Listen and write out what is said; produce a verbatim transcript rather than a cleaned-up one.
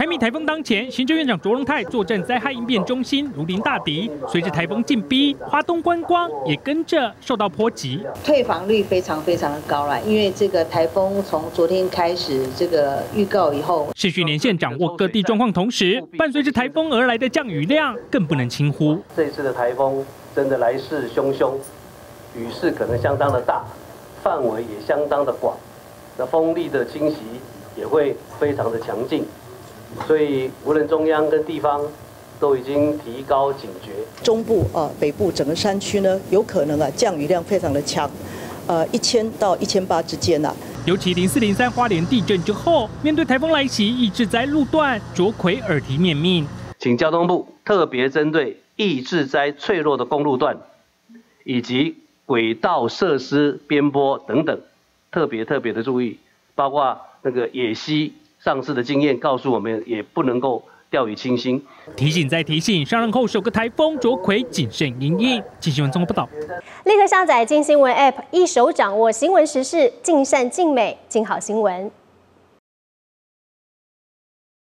台米台风当前，行政院长卓荣泰坐镇灾害应变中心，如临大敌。随着台风进逼，花东观光也跟着受到波及， 退防率非常非常的高了。因为这个台风从昨天开始这个预告以后， 视讯连线掌握各地状况，同时伴随着台风而来的降雨量更不能轻忽。 这次的台风真的来势汹汹，雨势可能相当的大，范围也相当的广，那风力的侵袭也会非常的强劲。 所以，无论中央跟地方，都已经提高警觉。 中部啊、呃、北部整个山区呢，有可能啊降雨量非常的强，呃一千到一千八之间呐。 尤其零四零三花莲地震之后，面对台风来袭，易致灾路段卓魁耳提面命， 请交通部特别针对易致灾脆弱的公路段，以及轨道设施边坡等等，特别特别的注意，包括那个野溪。 上次的经验告诉我们，也不能够掉以轻心。 提醒再提醒，上任后首个台风卓魁谨慎因应。金新闻综合报道。 立刻下载金新闻 App， 一手掌握新闻时事，尽善尽美，尽好新闻。